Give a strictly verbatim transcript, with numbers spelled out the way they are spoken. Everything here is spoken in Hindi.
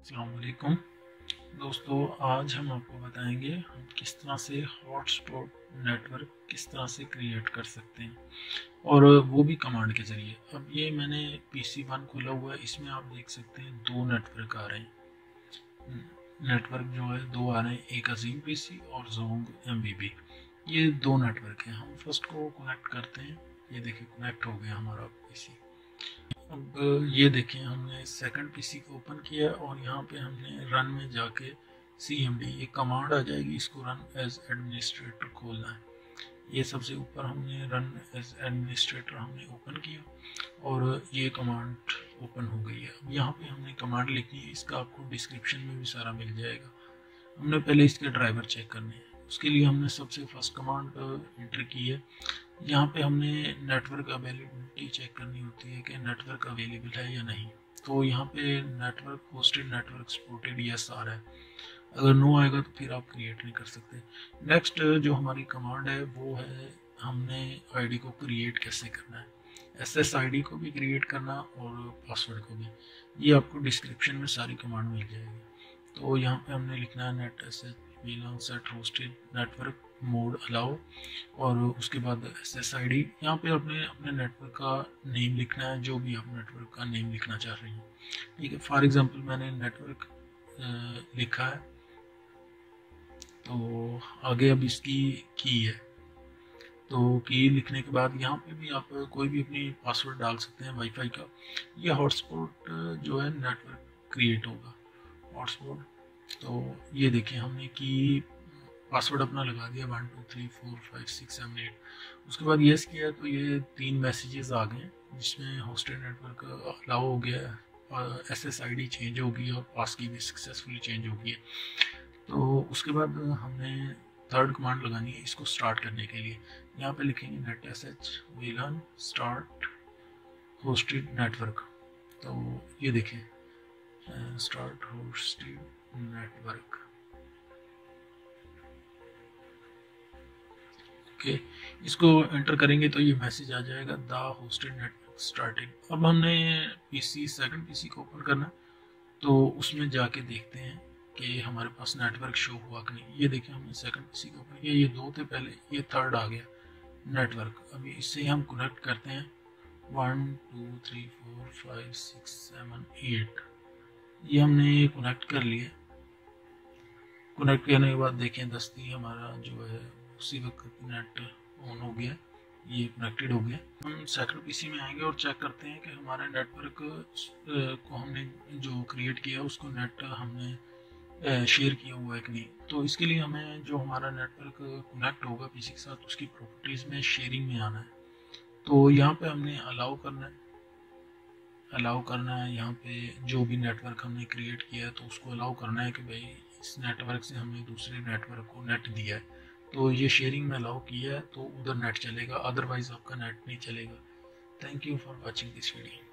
अस्सलाम वालेकुम दोस्तों, आज हम आपको बताएंगे हम किस तरह से हॉटस्पॉट नेटवर्क किस तरह से क्रिएट कर सकते हैं, और वो भी कमांड के ज़रिए। अब ये मैंने पी सी वन खोला हुआ है, इसमें आप देख सकते हैं दो नेटवर्क आ रहे हैं। नेटवर्क जो है दो आ रहे हैं, एक अजीम पीसी और जोंग एम बी बी। ये दो नेटवर्क हैं। हम फर्स्ट को कनेक्ट करते हैं। ये देखिए कनेक्ट हो गया हमारा पीसी। अब ये देखें, हमने सेकंड पीसी को ओपन किया और यहाँ पे हमने रन में जाके सी एम डी, ये कमांड आ जाएगी, इसको रन एज एडमिनिस्ट्रेटर खोलना है। ये सबसे ऊपर हमने रन एज एडमिनिस्ट्रेटर हमने ओपन किया और ये कमांड ओपन हो गई है। अब यहाँ पे हमने कमांड लिखनी है, इसका आपको डिस्क्रिप्शन में भी सारा मिल जाएगा। हमने पहले इसके ड्राइवर चेक करने हैं। उसके लिए हमने सबसे फर्स्ट कमांड एंटर की है। यहाँ पे हमने नेटवर्क अवेलेबिलिटी चेक करनी होती है कि नेटवर्क अवेलेबल है या नहीं। तो यहाँ पे network hosted network supported yes आ रहा है। अगर नो आएगा तो फिर आप क्रिएट नहीं कर सकते। नेक्स्ट जो हमारी कमांड है वो है, हमने आईडी को क्रिएट कैसे करना है। एस एस आई डी को भी क्रिएट करना और पासवर्ड को भी। ये आपको डिस्क्रिप्शन में सारी कमांड मिल जाएगी। तो यहाँ पे हमने लिखना है net S H WLAN set hosted network mode allow, और उसके बाद एस एस आई डी। यहाँ पे अपने अपने नेटवर्क का नेम लिखना है, जो भी आप नेटवर्क का नेम लिखना चाह रहे हैं। ठीक है, फॉर एग्जांपल मैंने नेटवर्क लिखा है, तो आगे अब इसकी की है। तो की लिखने के बाद यहाँ पे भी आप कोई भी अपनी पासवर्ड डाल सकते हैं वाईफाई का। यह हॉटस्पॉट जो है नेटवर्क क्रिएट होगा हॉटस्पॉट। तो ये देखिए, हमने की पासवर्ड अपना लगा दिया one two three four five six seven eight. उसके बाद येस किया तो ये तीन मैसेजेस आ गए, जिसमें होस्टेड नेटवर्क अलाउ हो गया, और S S I D change हो गई और पास की भी सक्सेसफुली चेंज हो गई है। तो उसके बाद हमने थर्ड कमांड लगानी है इसको स्टार्ट करने के लिए। यहाँ पे लिखेंगे net S H WLAN start hosted network. तो ये देखें, start hosted network. Okay okay, इसको एंटर करेंगे तो ये मैसेज आ जाएगा, द होस्टेड नेटवर्क स्टार्टेड। अब हमने पीसी सेकंड पीसी को ओपन करना, तो उसमें जाके देखते हैं कि हमारे पास नेटवर्क शो हुआ कि नहीं। ये देखिए, हमने सेकंड पीसी को ओपन किया, ये दो थे पहले, ये थर्ड आ गया नेटवर्क। अभी इससे हम कनेक्ट करते हैं one two three four five six seven eight. ये हमने कनेक्ट कर लिया। कनेक्ट करने के बाद देखें दस्ती हमारा जो है उसी वक्त नेट ऑन हो गया, ये कनेक्टेड हो गया। हम सेकंड पीसी में आएंगे और चेक करते हैं कि हमारे नेटवर्क को हमने जो क्रिएट किया उसको नेट हमने शेयर किया हुआ है कि नहीं। तो इसके लिए हमें जो हमारा नेटवर्क कनेक्ट होगा पीसी के साथ, उसकी प्रॉपर्टीज़ में शेयरिंग में आना है। तो यहाँ पे हमने अलाउ करना है अलाउ करना है यहाँ पे जो भी नेटवर्क हमने क्रिएट किया है तो उसको अलाउ करना है कि भाई इस नेटवर्क से हमने दूसरे नेटवर्क को नेट दिया है। तो ये शेयरिंग में अलाउ किया है तो उधर नेट चलेगा, अदरवाइज आपका नेट नहीं चलेगा। Thank you for watching this video.